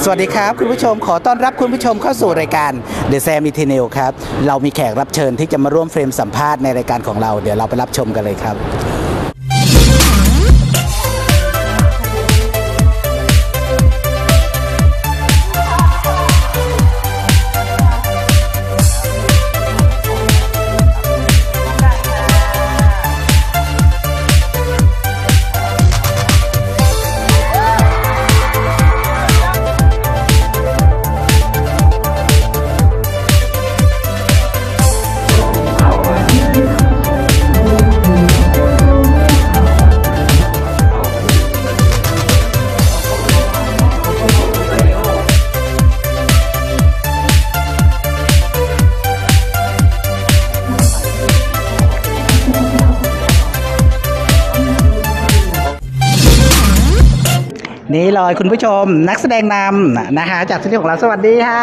วัสดีครับคุณผู้ชมขอต้อนรับคุณผู้ชมเข้าสู่รายการ The Sam Eternal ครับเรามีแขกรับเชิญที่จะมาร่วมเฟรมสัมภาษณ์ในรายการของเราเดี๋ยวเราไปรับชมกันเลยครับนี่เลยคุณผู้ชมนักแสดงนำนะคะจากซีรีส์ของเราสวัสดีค่ะ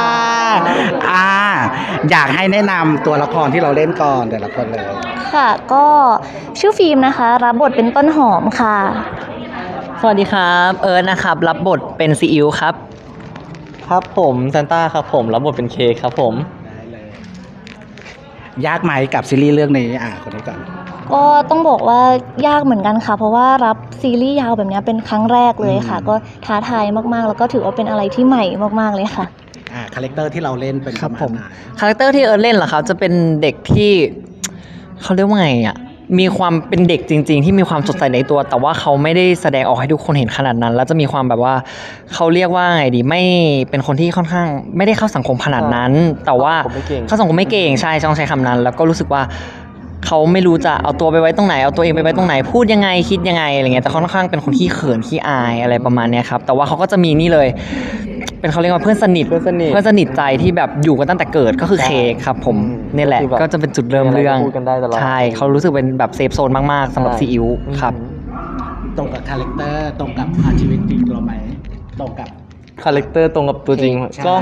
อยากให้แนะนำตัวละครที่เราเล่นก่อนแต่ละคนเลยค่ะก็ชื่อฟิล์มนะคะรับบทเป็นต้นหอมค่ะสวัสดีครับเอิร์ธนะครับรับบทเป็นซีอิ๊วครับครับผมซานต้าครับผมรับบทเป็นเค้กครับผมได้เลยยากไหมกับซีรีส์เรื่องนี้คนนี้ก่อนก็ต้องบอกว่ายากเหมือนกันค่ะเพราะว่ารับซีรีส์ยาวแบบนี้เป็นครั้งแรกเลยค่ะก็ท้าทายมากๆแล้วก็ถือว่าเป็นอะไรที่ใหม่มากๆเลยค่ะคาแรคเตอร์ที่เราเล่นเป็นครับผมคาแรคเตอร์ที่เอิร์ธเล่นเหรอครับจะเป็นเด็กที่เขาเรียกว่าไงมีความเป็นเด็กจริงๆที่มีความสดใสในตัวแต่ว่าเขาไม่ได้แสดงออกให้ทุกคนเห็นขนาดนั้นแล้วจะมีความแบบว่าเขาเรียกว่าไงดีไม่เป็นคนที่ค่อนข้างไม่ได้เข้าสังคมขนาดนั้นแต่ว่าเข้าสังคมไม่เก่งใช่ต้องใช้คำนั้นแล้วก็รู้สึกว่าเขาไม่รู้จะเอาตัวไปไว้ตรงไหนเอาตัวเองไปไว้ตรงไหนพูดยังไงคิดยังไงอะไรเงี้ยแต่ค่อนข้างเป็นคนขี้เขินขี้อายอะไรประมาณนี้ครับแต่ว่าเขาก็จะมีนี่เลยเป็นเขาเรียกว่าเพื่อนสนิทใจที่แบบอยู่กันตั้งแต่เกิดก็คือเค้กครับผมนี่แหละก็จะเป็นจุดเริ่มเรื่องใช่เขารู้สึกเป็นแบบเซฟโซนมากๆสำหรับซีอิ๊วครับตรงกับคาแรคเตอร์ตรงกับชีวิตจริงตัวไหมตรงกับคาแรคเตอร์ตรงกับตัวจริงก็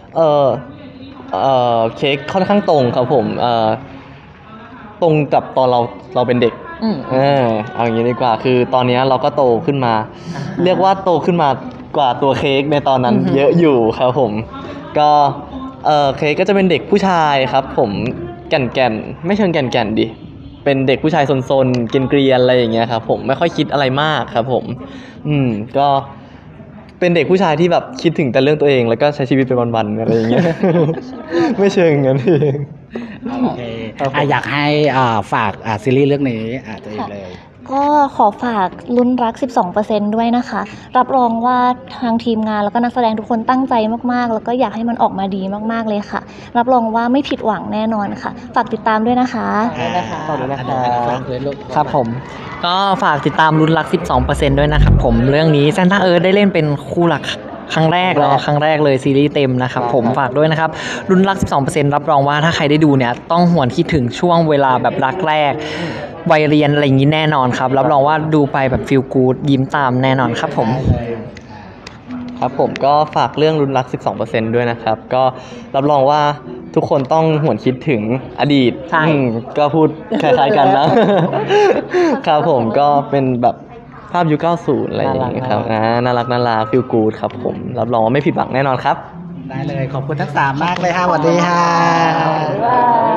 เค้กค่อนข้างตรงครับผมตรงกับตอนเราเป็นเด็กเอาอย่างนี้ดีกว่าคือตอนนี้เราก็โตขึ้นมาเรียกว่าโตขึ้นมากว่าตัวเค้กในตอนนั้นเยอะอยู่ครับผมก็เค้กก็จะเป็นเด็กผู้ชายครับผมแก่นไม่เชิงแก่นดิเป็นเด็กผู้ชายซนๆเกรียนๆอะไรอย่างเงี้ยครับผมไม่ค่อยคิดอะไรมากครับผมก็เป็นเด็กผู้ชายที่แบบคิดถึงแต่เรื่องตัวเองแล้วก็ใช้ชีวิตเป็นวันๆอะไรอย่างเงี้ยไม่เชิงงั้นเองโอเคอยากให้ฝากซีรีส์เรื่องนี้ตัวเองเลยก็ขอฝากลุ้นรัก 12% ด้วยนะคะรับรองว่าทางทีมงานแล้วก็นักแสดงทุกคนตั้งใจมากๆแล้วก็อยากให้มันออกมาดีมากๆเลยค่ะรับรองว่าไม่ผิดหวังแน่นอนค่ะฝากติดตามด้วยนะคะขอบคุณนะครับครับผมก็ฝากติดตามลุ้นรัก 12% ด้วยนะครับผมเรื่องนี้ซานต้าเอิร์ธได้เล่นเป็นคู่รักครั้งแรกเลยซีรีส์เต็มนะครับผมฝากด้วยนะครับลุ้นรัก 12% รับรองว่าถ้าใครได้ดูเนี่ยต้องหวนคิดถึงช่วงเวลาแบบรักแรกวัยเรียนอะไรอย่างนี้แน่นอนครับรับรองว่าดูไปแบบฟีลกู๊ดยิ้มตามแน่นอนครับผมครับผมก็ฝากเรื่องลุ้นรัก 12% ด้วยนะครับก็รับรองว่าทุกคนต้องหวนคิดถึงอดีตก็พูดคล้ายๆกันนะครับผมก็เป็นแบบภาพยุค 90 อะไรอย่างเงี้ยครับน่ารักฟีลกู๊ดครับผมรับรองว่าไม่ผิดหวังแน่นอนครับได้เลยขอบคุณทั้ง3มากเลยค่ะสวัสดีค่ะ